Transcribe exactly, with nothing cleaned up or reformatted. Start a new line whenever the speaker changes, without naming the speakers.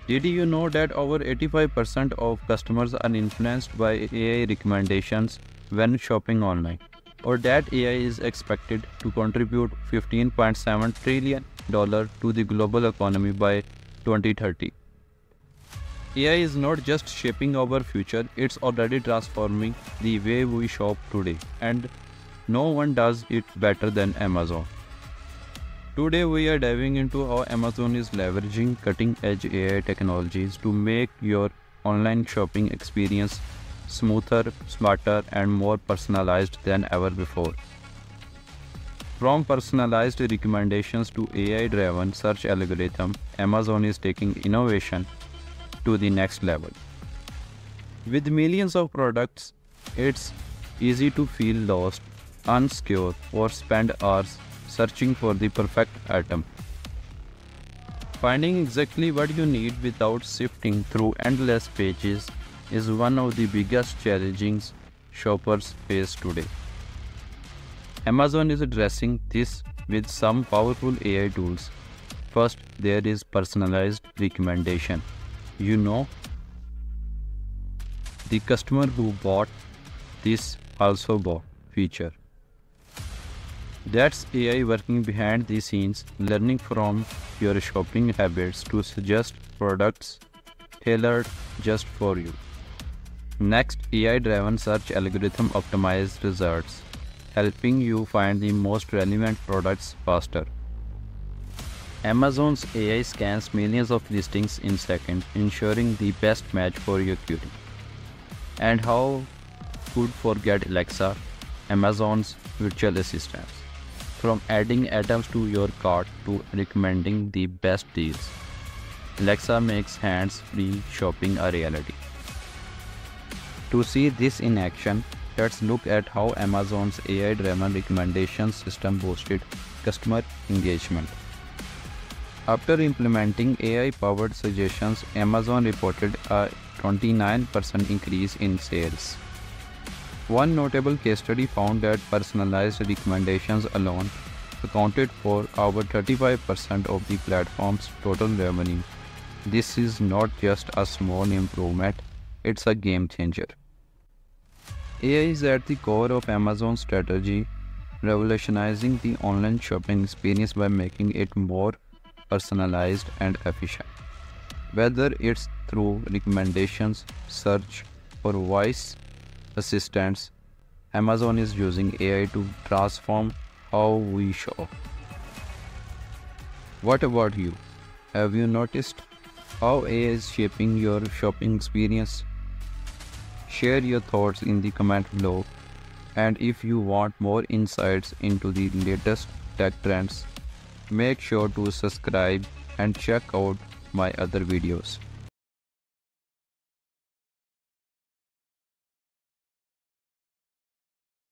Did you know that over eighty-five percent of customers are influenced by A I recommendations when shopping online? Or that A I is expected to contribute fifteen point seven trillion dollars to the global economy by twenty thirty. A I is not just shaping our future, it's already transforming the way we shop today, and no one does it better than Amazon. Today we are diving into how Amazon is leveraging cutting-edge A I technologies to make your online shopping experience smoother, smarter, and more personalized than ever before. From personalized recommendations to A I-driven search algorithm, Amazon is taking innovation to the next level. With millions of products, it's easy to feel lost, unsecure, or spend hours searching for the perfect item. Finding exactly what you need without sifting through endless pages is one of the biggest challenges shoppers face today. Amazon is addressing this with some powerful A I tools. First, there is personalized recommendation. You know, the customer who bought this also bought feature. That's A I working behind the scenes, learning from your shopping habits to suggest products tailored just for you. Next, A I-driven search algorithm optimized results, helping you find the most relevant products faster. Amazon's A I scans millions of listings in seconds, ensuring the best match for your query. And how could forget Alexa, Amazon's virtual assistant? From adding items to your cart to recommending the best deals, Alexa makes hands-free shopping a reality. To see this in action, let's look at how Amazon's A I-driven recommendation system boosted customer engagement. After implementing A I-powered suggestions, Amazon reported a twenty-nine percent increase in sales. One notable case study found that personalized recommendations alone accounted for over thirty-five percent of the platform's total revenue. This is not just a small improvement, it's a game changer. A I is at the core of Amazon's strategy, revolutionizing the online shopping experience by making it more personalized and efficient. Whether it's through recommendations, search, or voice assistants, Amazon is using A I to transform how we shop. What about you? Have you noticed how A I is shaping your shopping experience? Share your thoughts in the comment below, and if you want more insights into the latest tech trends, make sure to subscribe and check out my other videos.